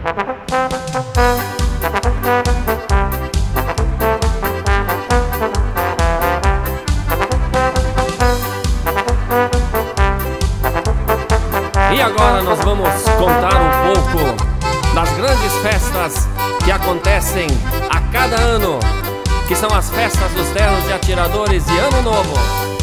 E agora nós vamos contar um pouco das grandes festas que acontecem a cada ano, que são as festas dos ternos de atiradores de Ano Novo.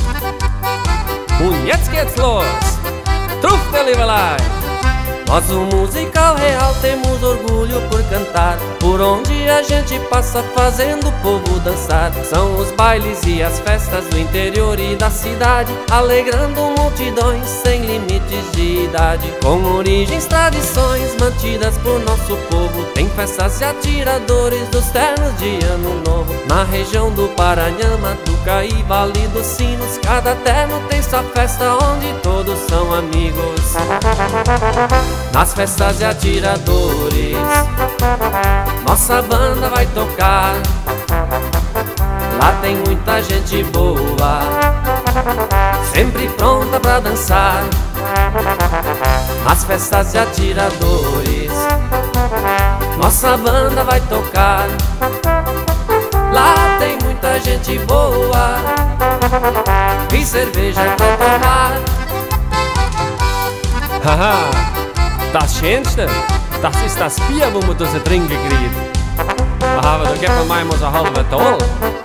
Und jetzt geht's los! Trufe, liebe Leute! Nós, o musical real, temos orgulho por cantar. Por onde a gente passa fazendo o povo dançar. São os bailes e as festas do interior e da cidade, alegrando multidões sem limites de idade. Com origens, tradições mantidas por nosso povo, tem festas de atiradores dos ternos de Ano Novo. Na região do Paranhama, Tucaí, Vale dos Sinos, cada terno tem sua festa onde todos são amigos. Nas festas de atiradores, nossa banda vai tocar. Lá tem muita gente boa, sempre pronta pra dançar. Nas festas de atiradores, nossa banda vai tocar. Lá tem muita gente boa e cerveja pra tomar. Haha, das Schönste, das ist das Bier, wo man zu trinken kriegt. Aber da gibt man mal so eine halbe Toll.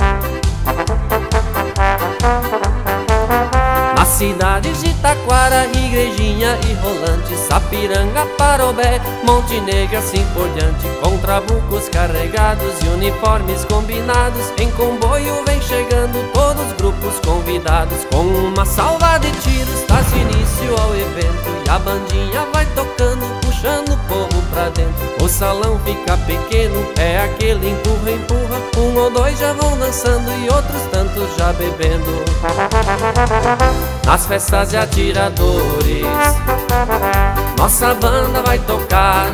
Nas cidades de Taquara, Igrejinha e Rolante, Sapiranga, Parobé, Montenegro, assim por diante, com trabucos carregados e uniformes combinados, em comboio vem chegando todos os grupos convidados. Com uma salva de tiros dá início ao evento, e a bandinha vai tocando, puxando o povo pra dentro. O salão fica pequeno, é aquele empurra, empurra. Um ou dois já vão dançando e outros tantos já bebendo. Nas festas de atiradores, nossa banda vai tocar.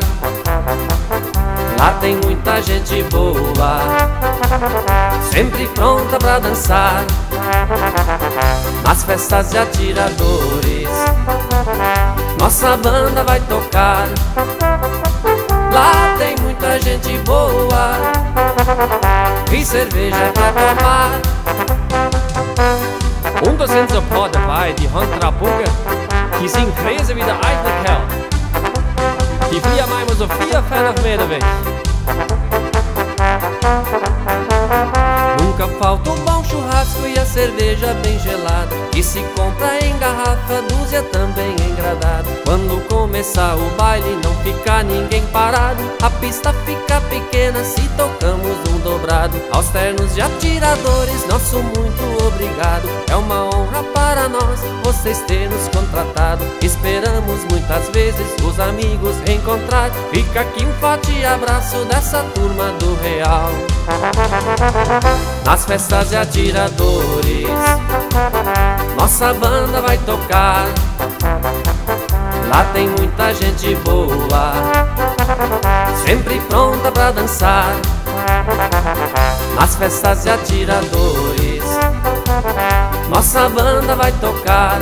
Lá tem muita gente boa, sempre pronta pra dançar. Nas festas de atiradores, nossa banda vai tocar. Lá tem muita gente boa e cerveja pra tomar. Und da sind so ein paar dabei, die haben Trabucke, die sind crazy wie der alte Kerl. Die fliegen einmal so 400 Meter weg. Nunca falta um bom churrasco e a cerveja bem gelada, que se compra em garrafa, dúzia também engradada. Quando começar o baile não fica ninguém parado, a pista fica pequena se tocamos um dobrado. Aos ternos de atiradores, nosso muito obrigado. É uma honra para nós vocês terem nos contratado. Esperamos muitas vezes os amigos reencontrar. Fica aqui um forte abraço dessa turma do Real. Nas festas de atiradores, nossa banda vai tocar. Lá tem muita gente boa, sempre pronta pra dançar. Nas festas de atiradores, nossa banda vai tocar.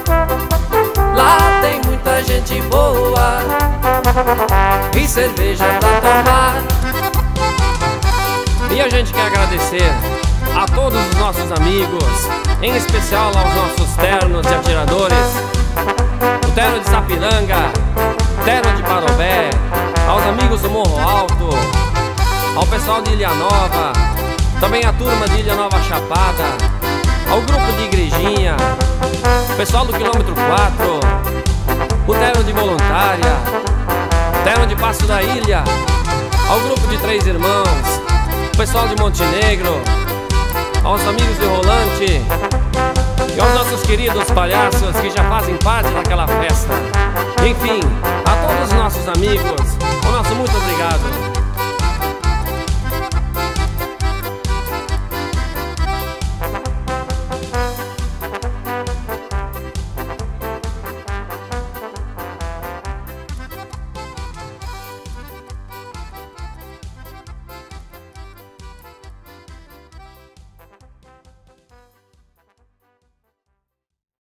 Lá tem muita gente boa e cerveja pra tomar. E a gente quer agradecer a todos os nossos amigos, em especial aos nossos ternos de atiradores, o terno de Sapiranga, terno de Parobé, aos amigos do Morro Alto, ao pessoal de Ilha Nova, também a turma de Ilha Nova Chapada, ao grupo de Igrejinha, o pessoal do quilômetro 4, o terno de Voluntária, o terno de Passo da Ilha, ao grupo de Três Irmãos, o pessoal de Montenegro, aos amigos de Rolante e aos nossos queridos palhaços que já fazem parte daquela festa. Enfim, a todos os nossos amigos, o nosso muito obrigado.